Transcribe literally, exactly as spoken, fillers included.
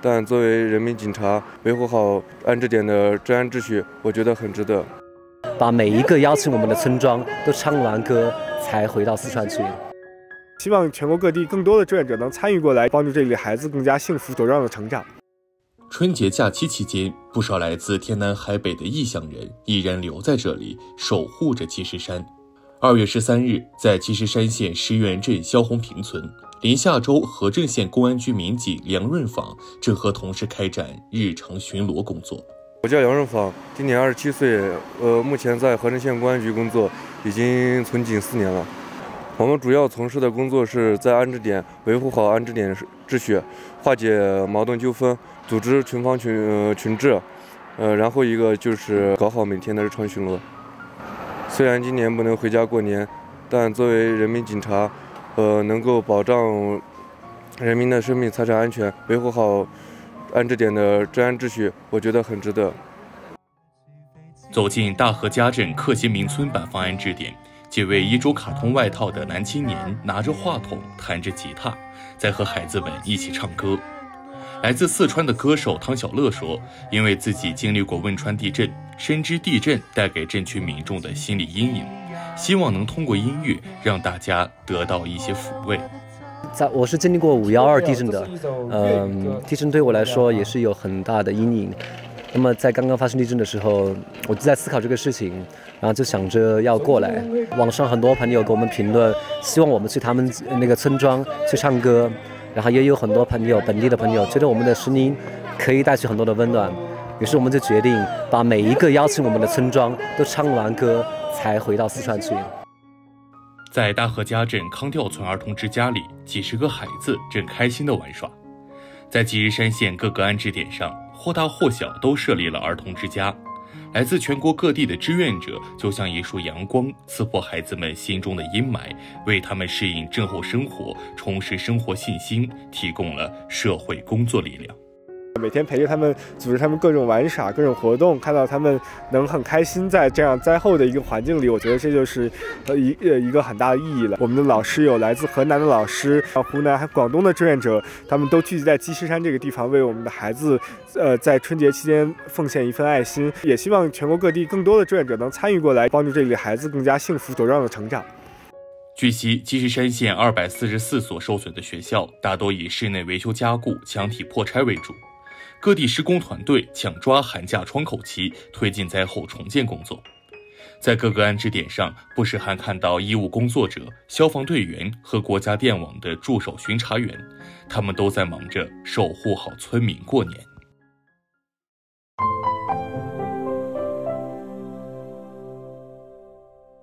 但作为人民警察，维护好安置点的治安秩序，我觉得很值得。 把每一个邀请我们的村庄都唱完歌，才回到四川去。 希望全国各地更多的志愿者能参与过来，帮助这里的孩子更加幸福茁壮的成长。 春节假期期间，不少来自天南海北的异乡人依然留在这里，守护着积石山。二月十三日，在积石山县石原镇肖洪坪村，临夏州和正县公安局民警梁润坊正和同事开展日常巡逻工作。 我叫梁润坊，今年二十七岁，呃，目前在和正县公安局工作，已经从警四年了。我们主要从事的工作是在安置点维护好安置点秩序，化解矛盾纠纷，组织群防群呃群治，呃，然后一个就是搞好每天的日常巡逻。虽然今年不能回家过年，但作为人民警察，呃，能够保障人民的生命财产安全，维护好安置点的治安秩序，我觉得很值得。 走进大河家镇克勤民村板房安置点，几位衣着卡通外套的男青年拿着话筒，弹着吉他，在和孩子们一起唱歌。来自四川的歌手汤小乐说，因为自己经历过汶川地震，深知地震带给镇区民众的心理阴影，希望能通过音乐让大家得到一些抚慰。 在我是经历过五幺二地震的，嗯，地震对我来说也是有很大的阴影。那么在刚刚发生地震的时候，我就在思考这个事情，然后就想着要过来。网上很多朋友给我们评论，希望我们去他们那个村庄去唱歌，然后也有很多朋友，本地的朋友觉得我们的声音可以带去很多的温暖，于是我们就决定把每一个邀请我们的村庄都唱完歌，才回到四川去。 在大河家镇康调村儿童之家里，几十个孩子正开心地玩耍。在积石山县各个安置点上，或大或小都设立了儿童之家。来自全国各地的志愿者就像一束阳光，刺破孩子们心中的阴霾，为他们适应震后生活、重拾生活信心提供了社会工作力量。 每天陪着他们，组织他们各种玩耍、各种活动，看到他们能很开心在这样灾后的一个环境里，我觉得这就是呃一呃一个很大的意义了。我们的老师有来自河南的老师、湖南还广东的志愿者，他们都聚集在积石山这个地方，为我们的孩子，呃，在春节期间奉献一份爱心。也希望全国各地更多的志愿者能参与过来，帮助这里的孩子更加幸福茁壮的成长。 据悉，积石山县二百四十四所受损的学校大多以室内维修加固、墙体破拆为主。各地施工团队抢抓寒假窗口期，推进灾后重建工作。在各个安置点上，不时还看到医务工作者、消防队员和国家电网的驻守巡查员，他们都在忙着守护好村民过年。